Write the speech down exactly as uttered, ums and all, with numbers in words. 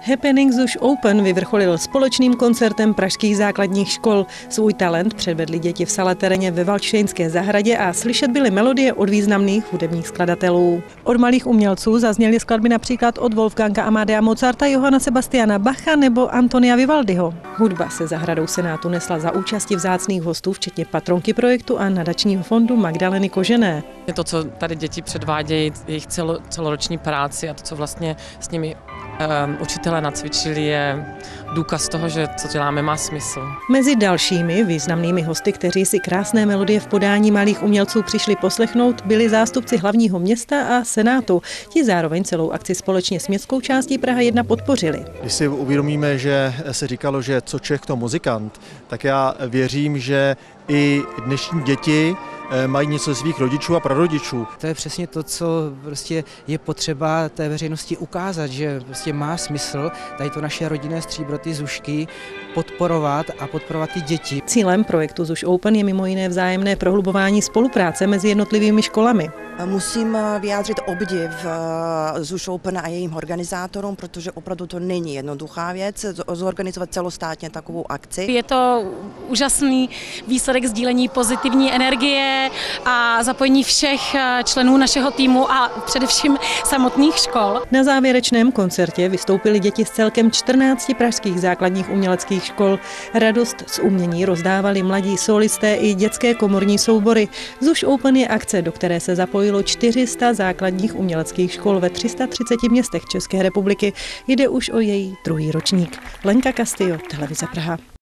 Happening Zuš Open vyvrcholil společným koncertem pražských základních škol. Svůj talent předvedli děti v sale teréně ve Valdštejnské zahradě a slyšet byly melodie od významných hudebních skladatelů. Od malých umělců zazněly skladby například od Wolfganga Amadea Mozarta, Johanna Sebastiana Bacha nebo Antonia Vivaldiho. Hudba se zahradou Senátu nesla za účasti vzácných hostů, včetně patronky projektu a nadačního fondu Magdaleny Kožené. To, co tady děti předvádějí, jejich celo, celoroční práci a to, co vlastně s nimi um, učitelé nacvičili, je důkaz toho, že co děláme, má smysl. Mezi dalšími významnými hosty, kteří si krásné melodie v podání malých umělců přišli poslechnout, byli zástupci hlavního města a Senátu. Ti zároveň celou akci společně s městskou částí Praha jedna podpořili. Když si uvědomíme, že se říkalo, že co Čech, to muzikant, tak já věřím, že i dnešní děti mají něco ze svých rodičů a prarodičů. To je přesně to, co prostě je potřeba té veřejnosti ukázat, že prostě má smysl tady to naše rodinné stříbro, ty Zušky, podporovat a podporovat ty děti. Cílem projektu Zuš Open je mimo jiné vzájemné prohlubování spolupráce mezi jednotlivými školami. Musím vyjádřit obdiv Zuš Open a jejím organizátorům, protože opravdu to není jednoduchá věc zorganizovat celostátně takovou akci. Je to úžasný výsledek sdílení pozitivní energie a zapojení všech členů našeho týmu a především samotných škol. Na závěrečném koncertě vystoupily děti z celkem čtrnácti pražských základních uměleckých škol. Radost z umění rozdávali mladí solisté i dětské komorní soubory. Zuš Open je akce, do které se zapojilo čtyři sta základních uměleckých škol ve tři sta třiceti městech České republiky. Jde už o její druhý ročník. Lenka Castillo, Televize Praha.